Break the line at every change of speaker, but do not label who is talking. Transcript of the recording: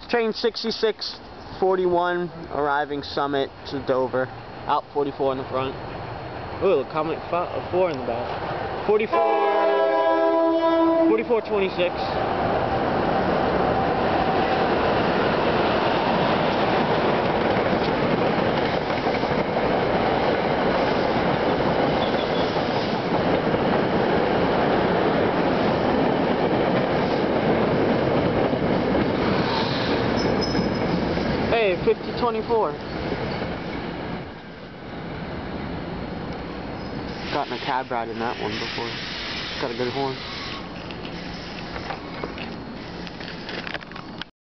Train 6641 arriving Summit to Dover. Out 44 in the front. Ooh, Comet IV in the back. 4426. Hey, 5024. Gotten a cab ride in that one before. Got a good horn.